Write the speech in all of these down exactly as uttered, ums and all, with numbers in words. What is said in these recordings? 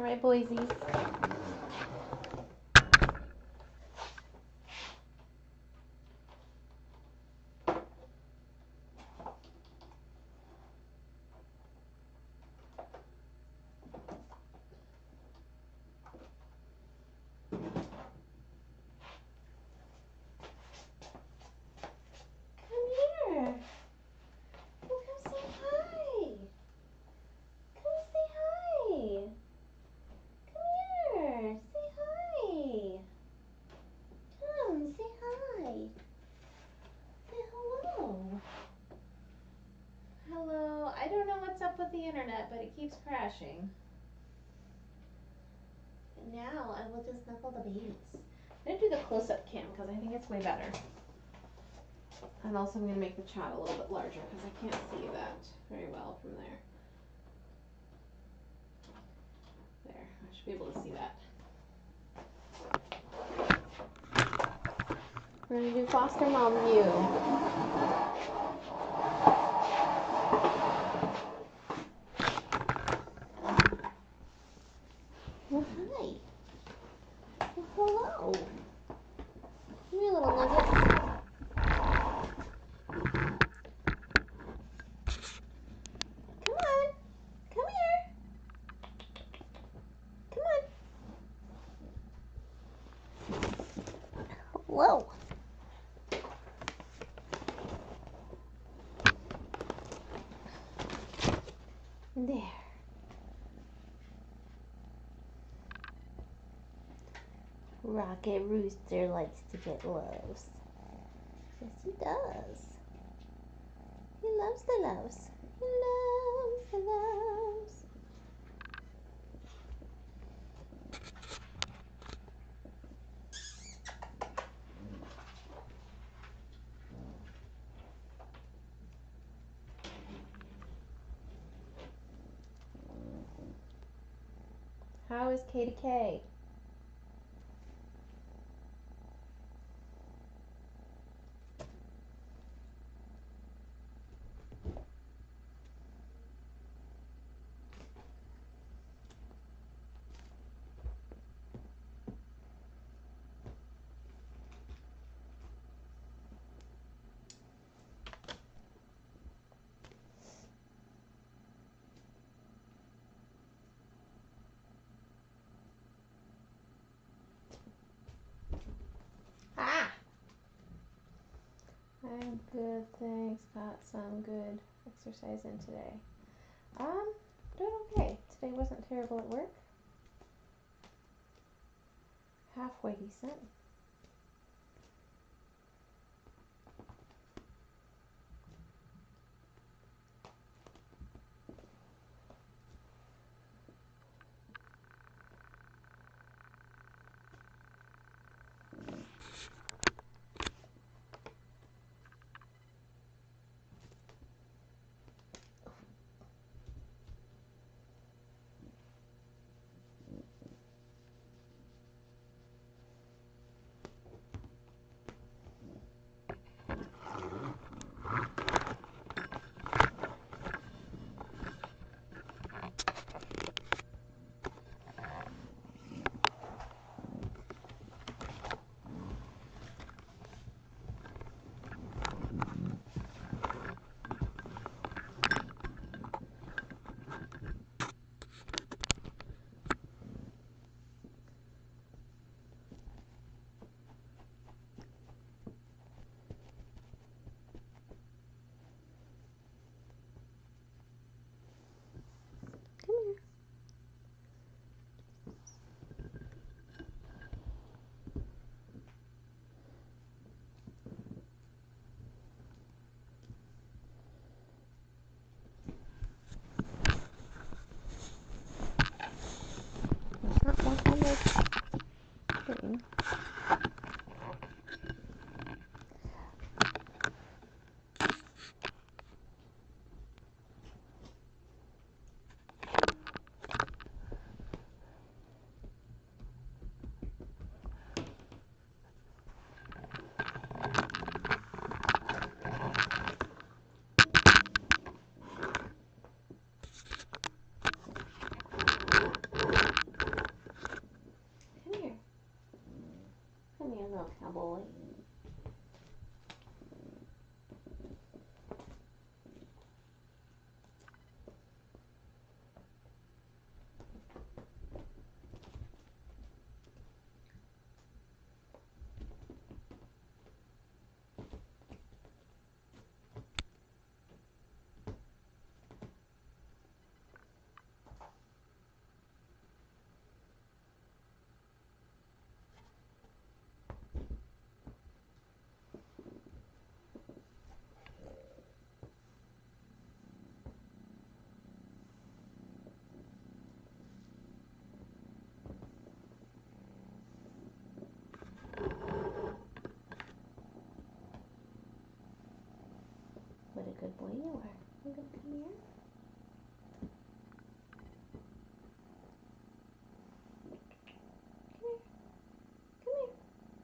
right, boysies. With the internet, but it keeps crashing. And now I will just snuggle the babies. I'm going to do the close-up cam because I think it's way better. And also I'm going to make the chat a little bit larger because I can't see that very well from there. There, I should be able to see that. We're going to do foster mom view. Well, hi. Well, hello. Come here, little nugget. Come on. Come here. Come on. Hello. There. Rocket Rooster likes to get loves. Yes, he does. He loves the loves. He loves the loves. How is K to K? Ah! I'm good, thanks. Got some good exercise in today. Um, doing okay. Today wasn't terrible at work. Halfway decent. boy. What a good boy you are. I'm gonna come here. Come here. Come here.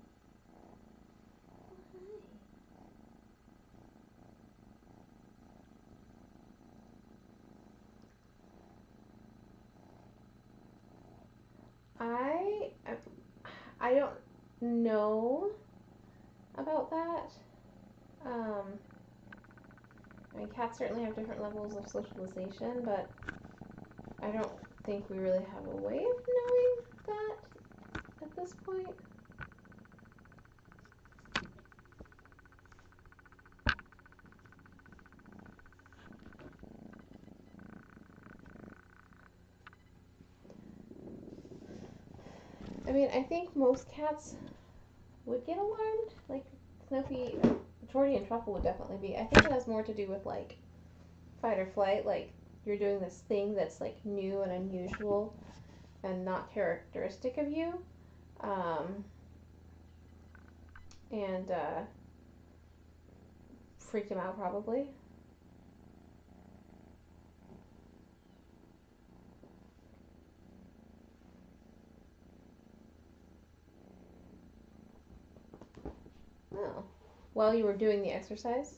Oh, hi. I I don't know about that. Um, I mean, cats certainly have different levels of socialization, but I don't think we really have a way of knowing that at this point. I mean, I think most cats would get alarmed. Like Snuffy, Jordy, and Truffle would definitely be. I think it has more to do with like fight or flight. Like you're doing this thing that's like new and unusual and not characteristic of you. Um, and uh, freak him out probably. Oh. While you were doing the exercise?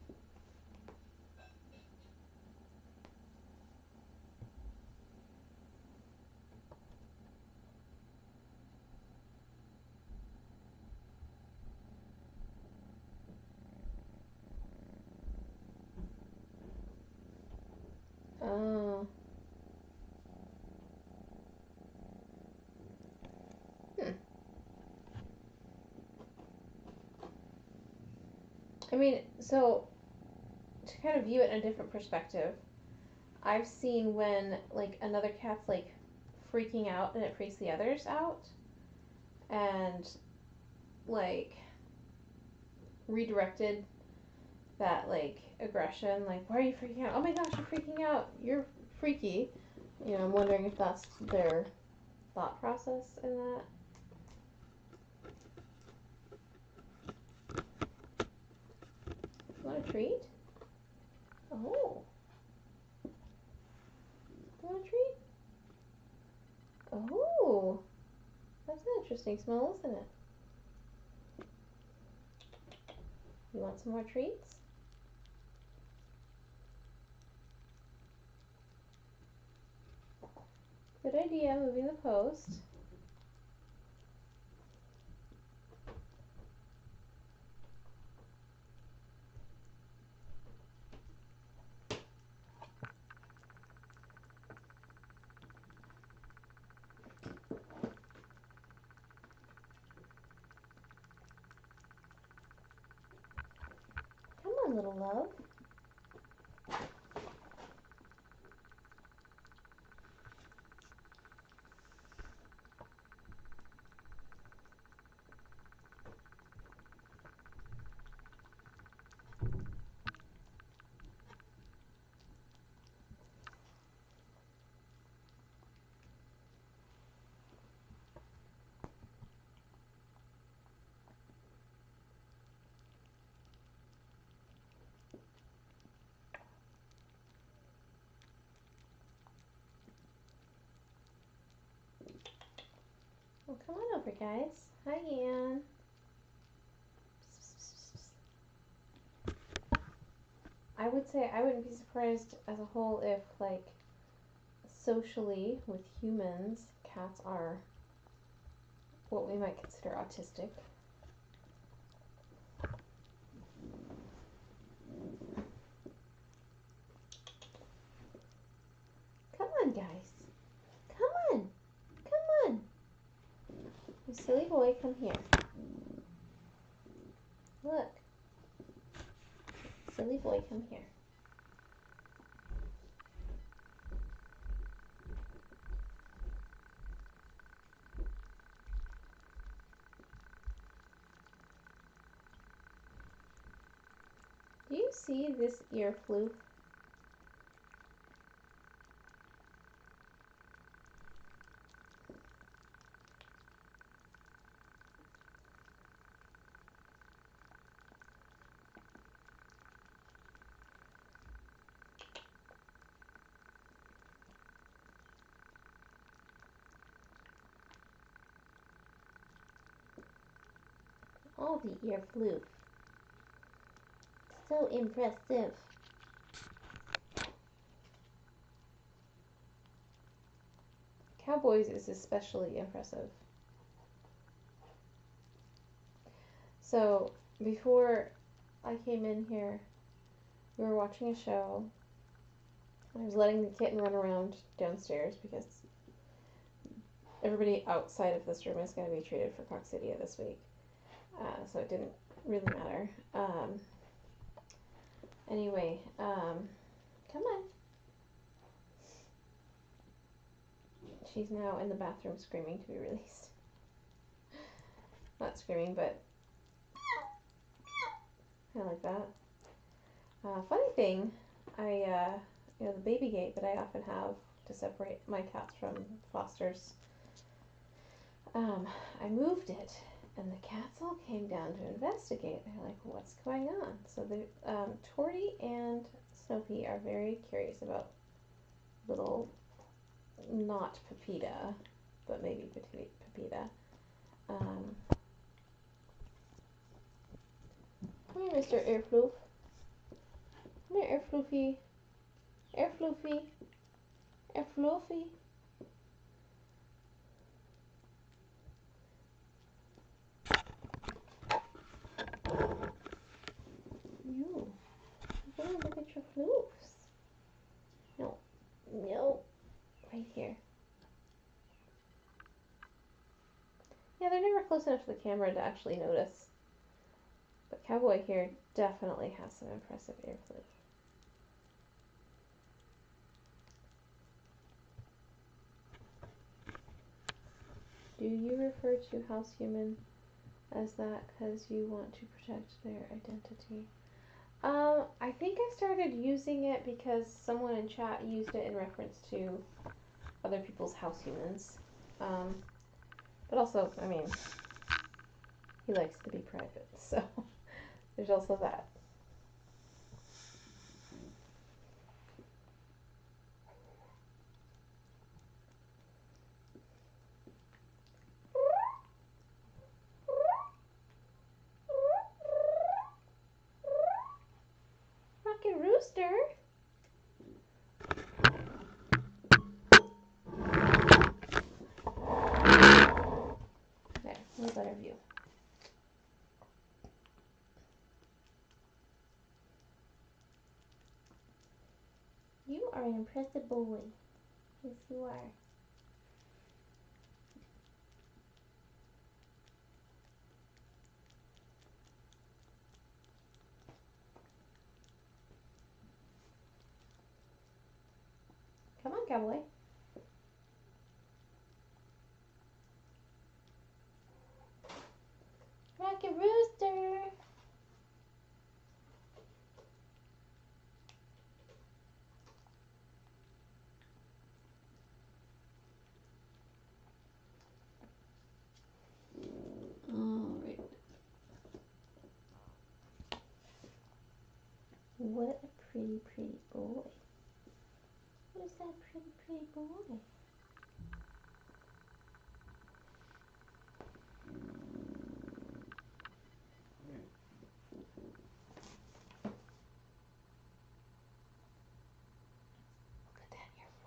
Oh. Hmm. I mean, so to kind of view it in a different perspective, I've seen when like another cat's like freaking out and it freaks the others out and like redirected that like aggression, like why are you freaking out? Oh my gosh, you're freaking out. You're freaky. You know, I'm wondering if that's their thought process in that. You want a treat? Oh. You want a treat? Oh. That's an interesting smell, isn't it? You want some more treats? Good idea, moving the post. Come on, little love. Well, come on over, guys. Hi, Ann. I would say I wouldn't be surprised as a whole if, like, socially with humans, cats are what we might consider autistic. silly boy, come here. Look. Silly boy, come here. Do you see this ear floof? Oh, the ear floof. So impressive. Cowboys is especially impressive. So, before I came in here, we were watching a show. I was letting the kitten run around downstairs because everybody outside of this room is going to be treated for coccidia this week. Uh, so it didn't really matter. Um, anyway, um, come on. She's now in the bathroom screaming to be released. Not screaming, but kind of like that. Uh, funny thing, I, uh, you know, the baby gate that I often have to separate my cats from fosters, um, I moved it, and the cats all came down to investigate. They're like, what's going on? So the um, Tori and Snoopy are very curious about little, not Pepita, but maybe Pepita. Um, come here, Mister Airfloof. Come here, Airfloofy. Airfloofy. Airfloofy. You. You gotta look at your floofs. No. No. Right here. Yeah, they're never close enough to the camera to actually notice. But Cowboy here definitely has some impressive ear floof. Do you refer to house human as that because you want to protect their identity? Um, I think I started using it because someone in chat used it in reference to other people's house humans. Um, but also, I mean, he likes to be private, so there's also that. Rocket Rooster. There, a better view. You are an impressive boy. Yes, you are. Come on, Cowboy. Rocket Rooster. All right. What a pretty, pretty boy. Who's that pretty, pretty boy? Look at that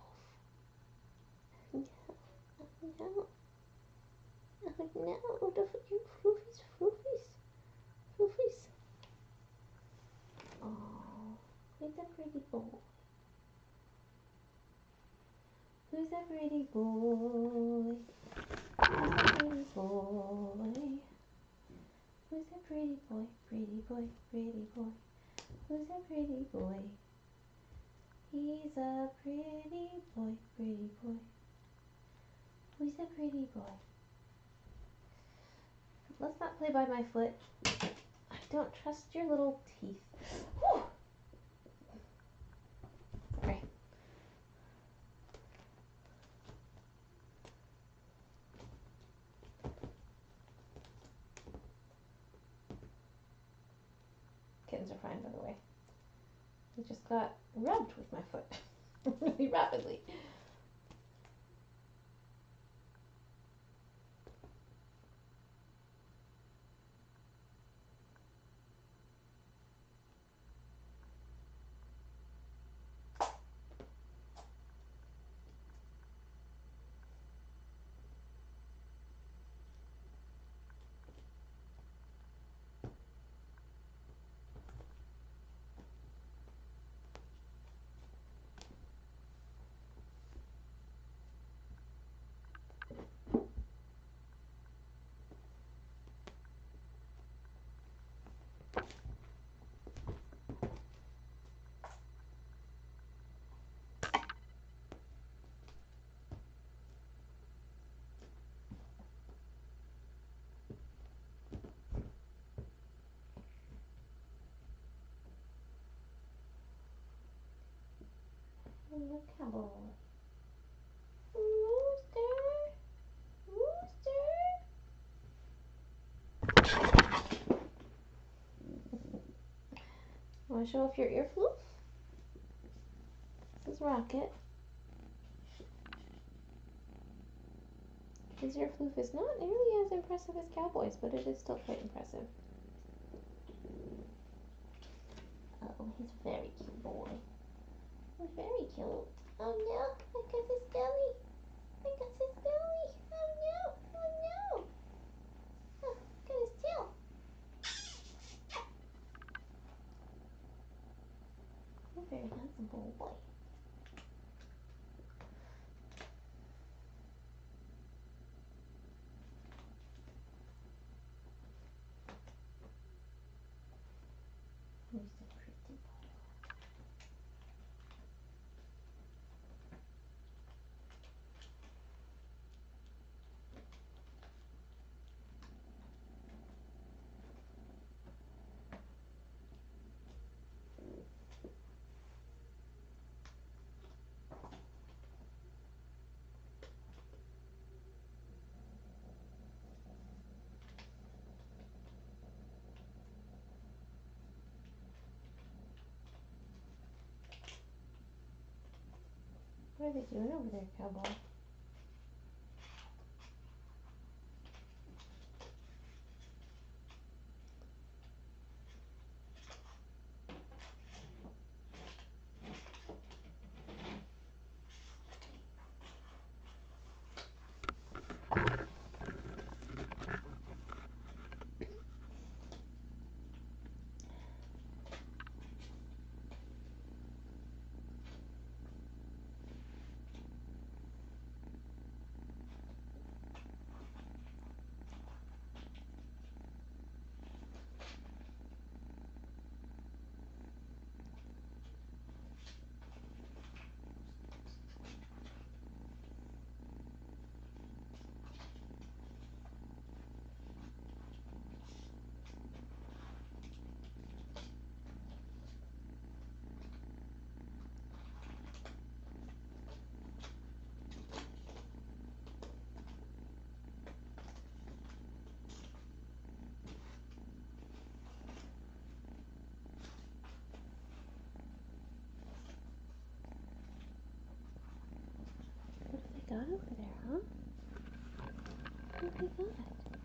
ear floof. No, no. Oh, no, the ear floofies, floofies, floofies. Oh, who's that pretty boy? Who's that pretty boy? pretty boy? Who's a pretty boy? Pretty boy, pretty boy. Who's a pretty boy? He's a pretty boy, pretty boy. Who's a pretty boy? Let's not play by my foot. I don't trust your little teeth. Whew. Sorry. Kittens are fine, by the way. He just got rubbed with my foot really rapidly. Hello, cowboy. Rooster. Rooster. Want to show off your ear floof? This is Rocket. His ear floof is not nearly as impressive as Cowboy's, but it is still quite impressive. Oh, he's a very cute boy. He's very cute. Oh no, I got his belly. I got his belly. Oh no, oh no. Oh, got his tail. He's a very handsome boy. He's a pretty boy. What are they doing over there, Cowboy? What have they got over there, huh? What have they got?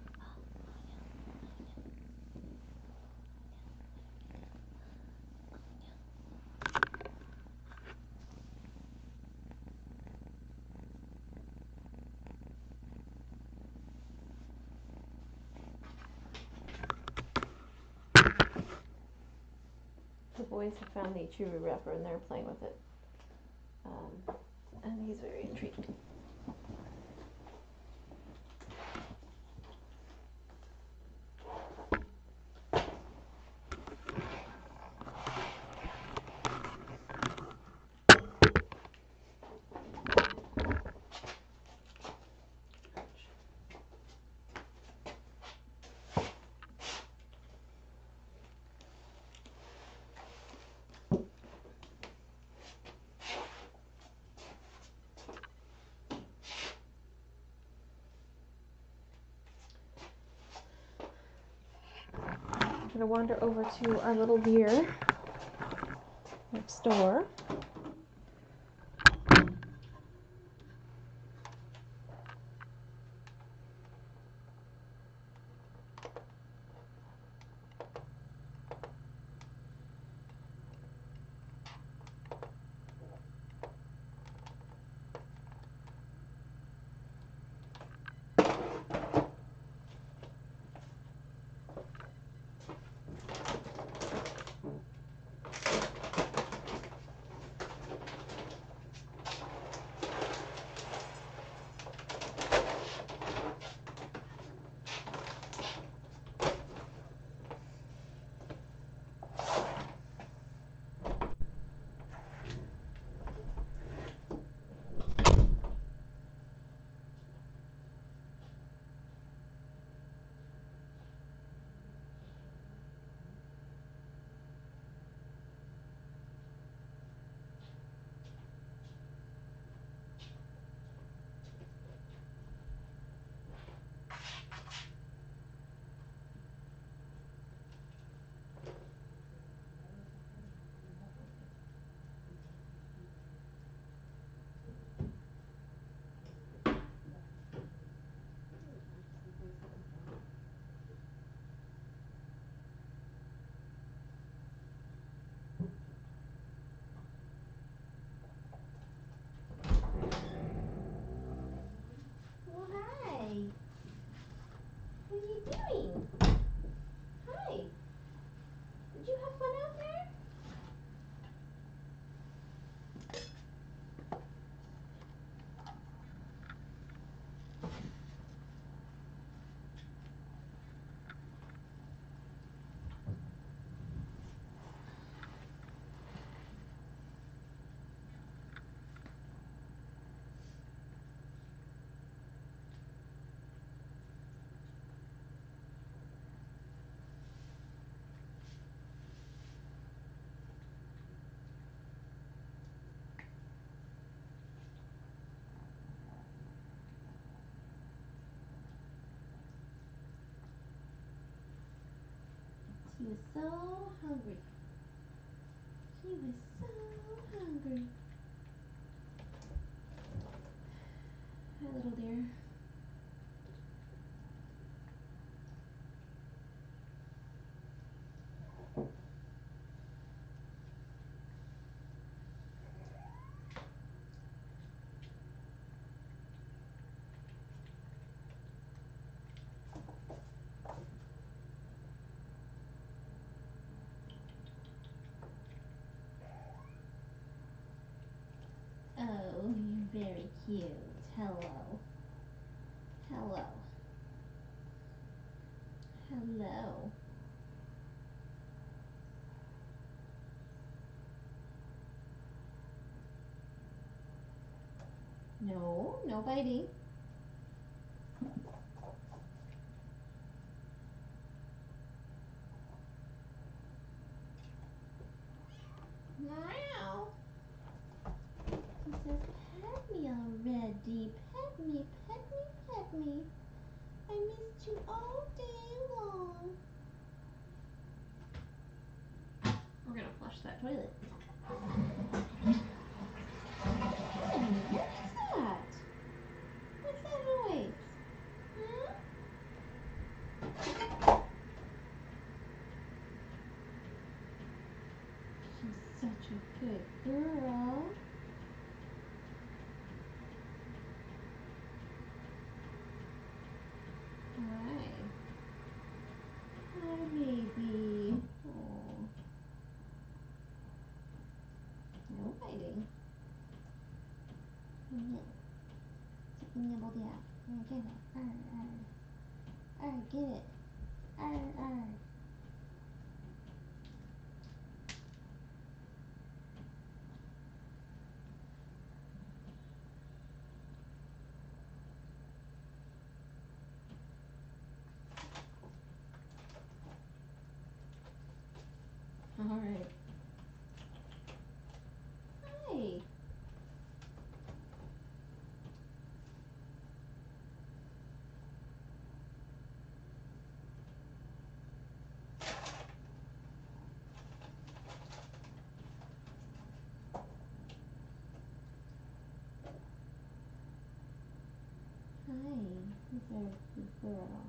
The boys have found the chewy wrapper and they're playing with it. Um, and he's very intrigued. gonna wander over to our little deer next door. She was so hungry. She was so hungry. Hi, little dear. Oh, you're very cute. Hello. Hello. Hello. No, no biting. Meow. He says, pet me already. Pet me, pet me, pet me. I missed you all day long. We're gonna flush that toilet. Hmm, what is that? What's that noise? Huh? She's such a good girl. Hi. Hi, baby. Oh. No biting. Nibble. Take a nibble down. Here, get it. Arr, arr. Arr, get it. Arr, arr. All right. Hi. There, good girl.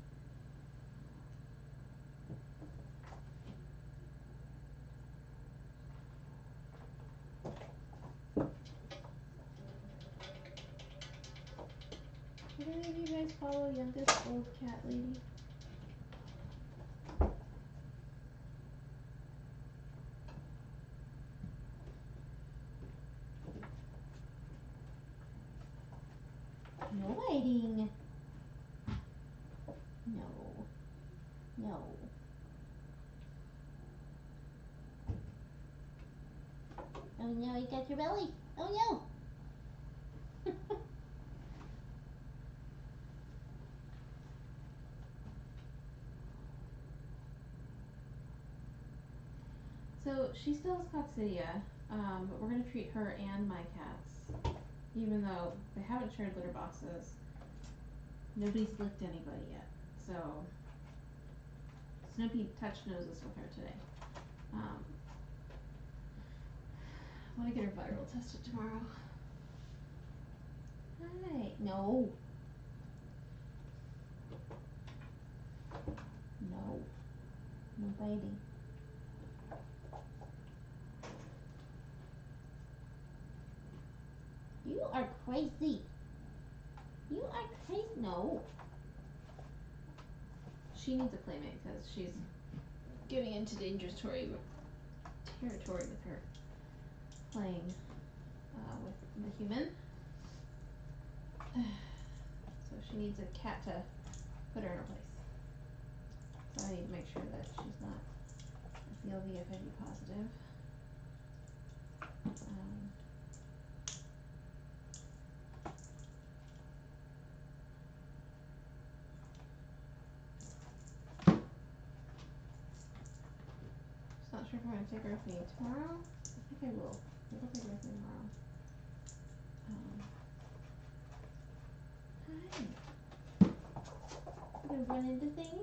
Did any of you guys follow youngest old cat lady? No biting. No. No. Oh no, you got your belly. Oh no. So she still has coccidia, um, but we're going to treat her and my cats, even though they haven't shared litter boxes. Nobody's licked anybody yet, so Snoopy touched noses with her today. Um, I want to get her viral tested tomorrow. Hi. No. No. No biting. You are crazy. You are crazy. No. She needs a playmate because she's getting into dangerous territory territory with her playing uh, with the human. So she needs a cat to put her in her place. So I need to make sure that she's not S E L V F I V positive. Um, just not sure if I'm going to take her with me tomorrow. I think I will. I think I'll take her with me tomorrow. Um, Hi. You gonna run into things?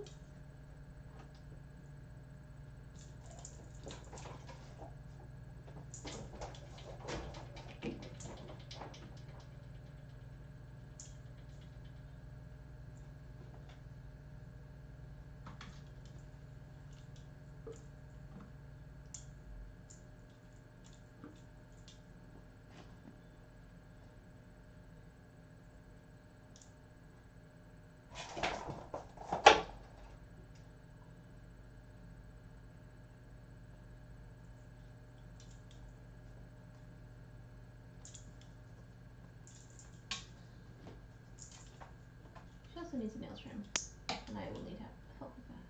she also needs a nail trim, and I will need help with that.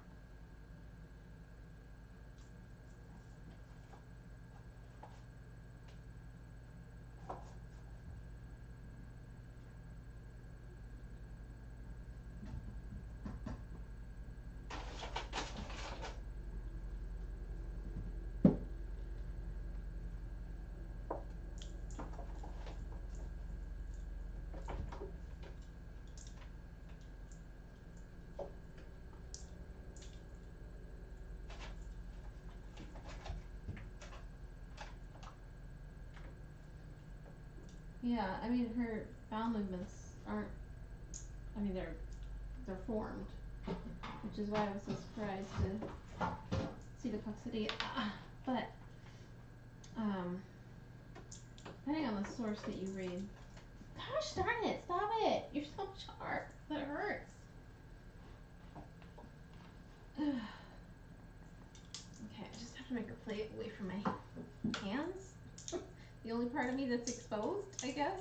Yeah, I mean her bowel movements aren't. I mean they're they're formed, which is why I was so surprised to see the coccidia. But um, depending on the source that you read, gosh darn it, stop it! You're so sharp that it hurts. Okay, I just have to make her play it away from my hands. The only part of me that's exposed, I guess.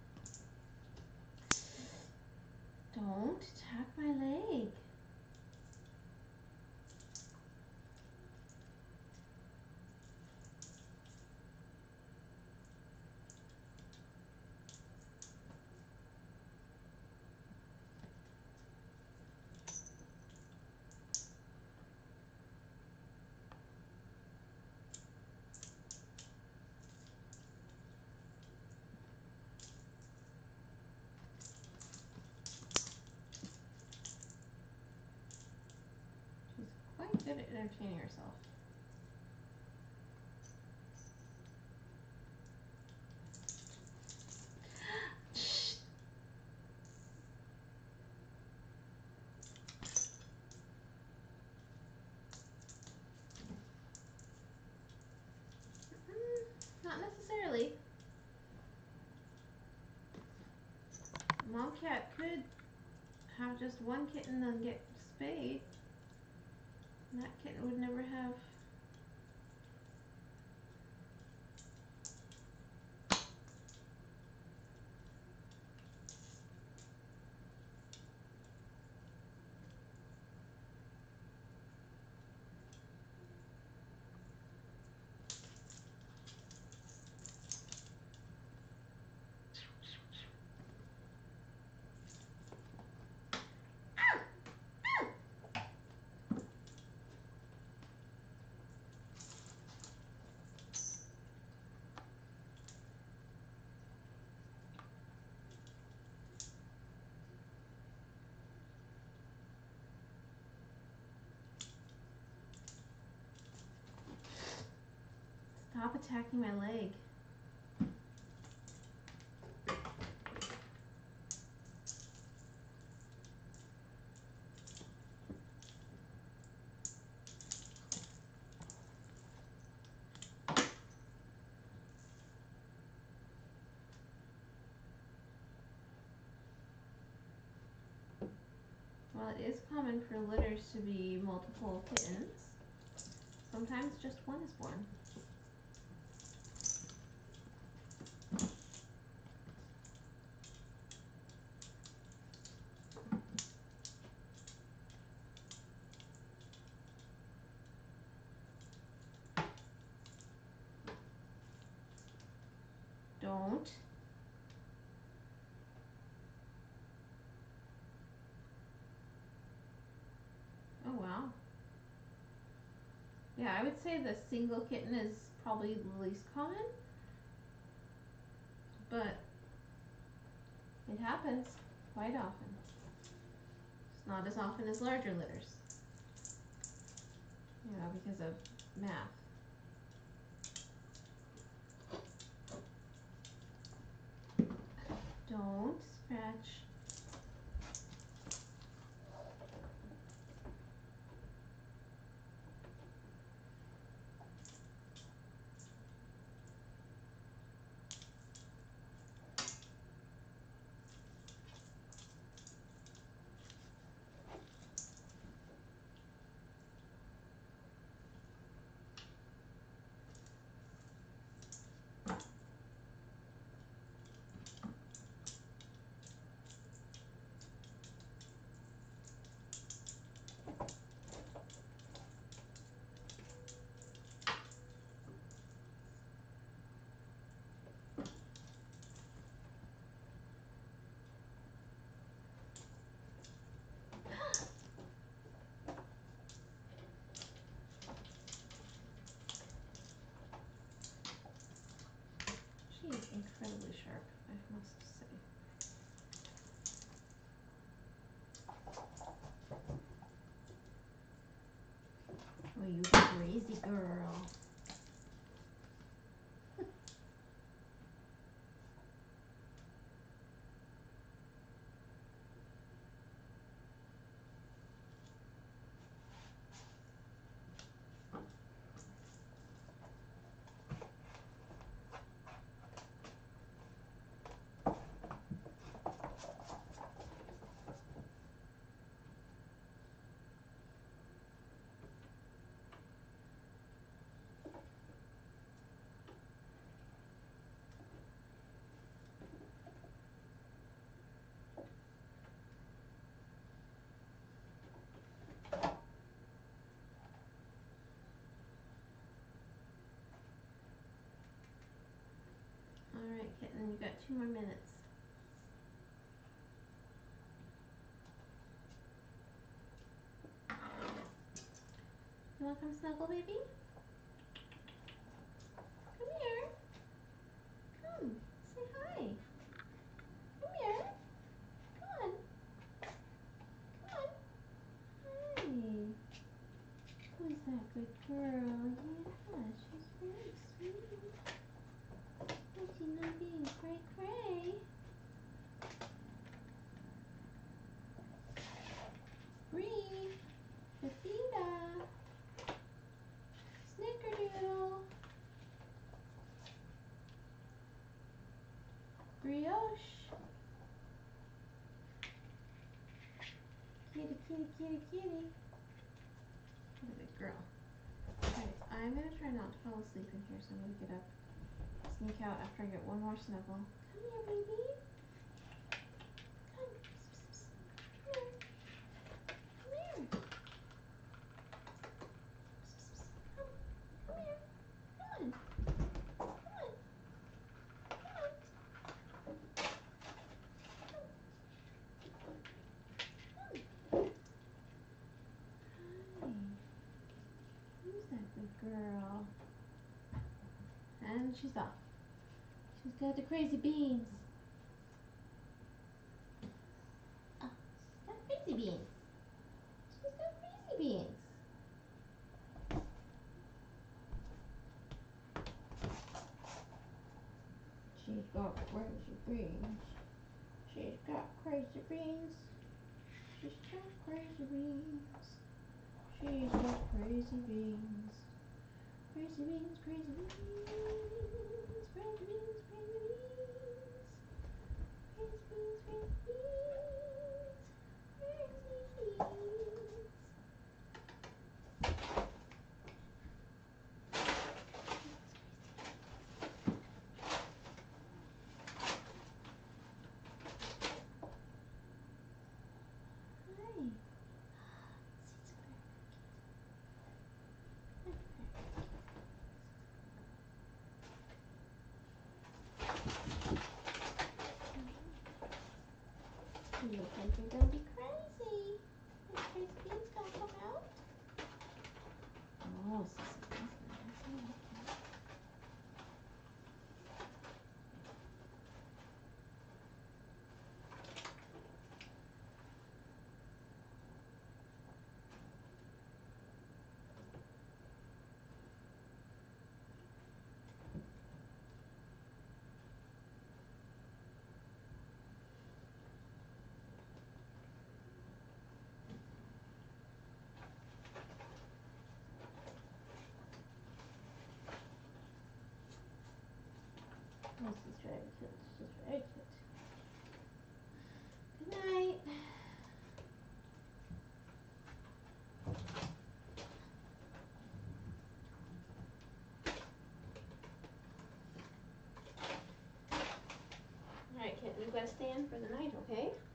Don't tap my leg. Good at entertaining herself. Not necessarily. Mom cat could have just one kitten and get spayed. And that kitten would never have. Stop attacking my leg. While it is common for litters to be multiple kittens, sometimes just one is born. Don't. Oh wow. Yeah, I would say the single kitten is probably the least common, but it happens quite often. It's not as often as larger litters. Yeah, because of math. Don't scratch. She is incredibly sharp, I must say. Oh, you crazy girl. Alright, kitten, you got two more minutes. You wanna come snuggle, baby? Come here. Come, say hi. Come here. Come on. Come on. Hi. Brioche. Kitty, kitty, kitty, kitty. What a big girl. Alright, I'm gonna try not to fall asleep in here, so I'm gonna get up, sneak out after I get one more snuggle. Come here, baby. Come. Come here. Come here. Come. Come here. Come on. Come on. Come on. Hi. Who's that good girl? And she's off. She's got the crazy beans. Oh, she's got crazy beans. She's got crazy beans. She's got crazy beans. She's got crazy beans. She's got crazy beans. She's got crazy beans. Crazy beans, crazy beans. Crazy beans, crazy beans. Crazy beans, crazy beans. Crazy beans. Hi. You look like you're gonna be crazy. The crazy beans gonna come out? Oh, so that's nice. This is very cute. This is very cute. Good night. Alright, kid, you gotta stay in for the night, okay?